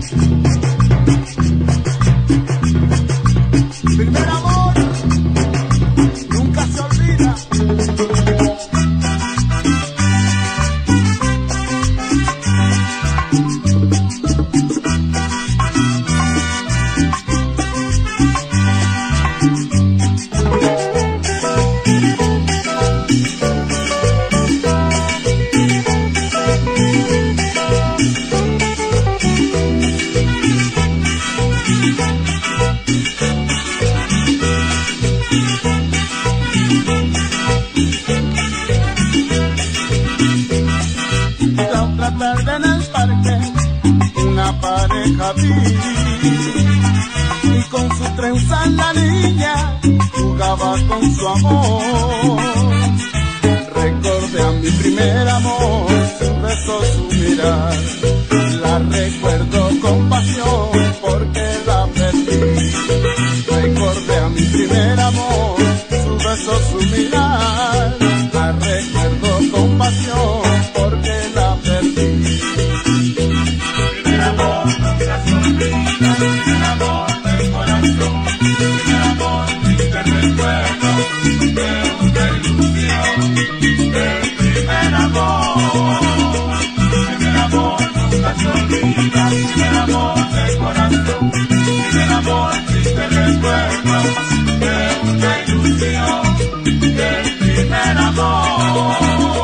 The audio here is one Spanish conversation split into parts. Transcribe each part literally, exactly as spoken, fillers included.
Primer amor, nunca se olvida. Tarde en el parque una pareja vi, y con su trenza la niña jugaba con su amor. Recordé a mi primer amor, su beso, su mirar, la recuerdo con pasión porque la perdí. Recordé a mi primer amor, su beso, su mirar, la recuerdo con pasión porque la perdí. Primer amor nunca se olvida, primer amor del corazón, primer amor triste recuerdo de una ilusión. El primer amor, primer amor nunca se olvida, primer amor del corazón, primer amor triste recuerdo de una ilusión. El primer amor.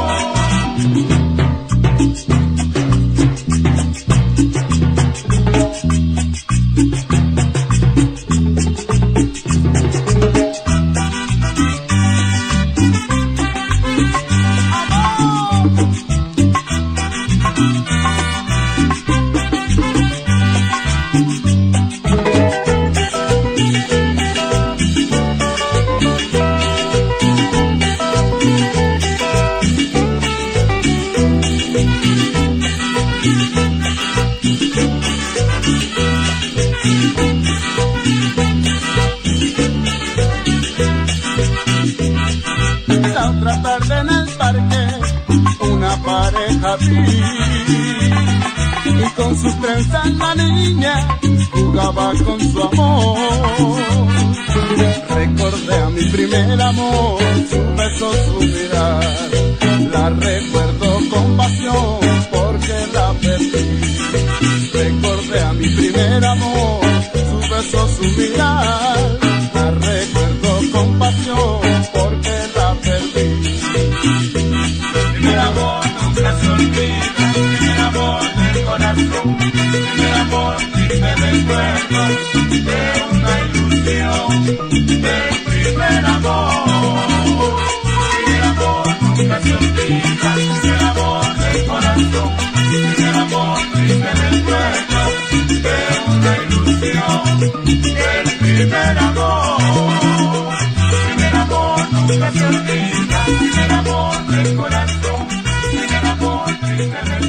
La otra tarde en el parque una pareja vi, y con sus trenzas la niña jugaba con su amor. Recordé a mi primer amor, su beso, su mirar, la recuerdo con pasión porque la perdí. Recordé a mi primer amor, su beso, su mirar, la recuerdo con pasión porque la perdí. Primer amor nunca se olvida, primer amor del corazón, primer amor triste recuerdo de una ilusión. El primer amor, primer amor nunca se olvida, primer amor del corazón, primer amor triste recuerdo de una ilusión. El primer amor, primer amor nunca se olvida, primer amor del corazón, primer amor triste recuerdo.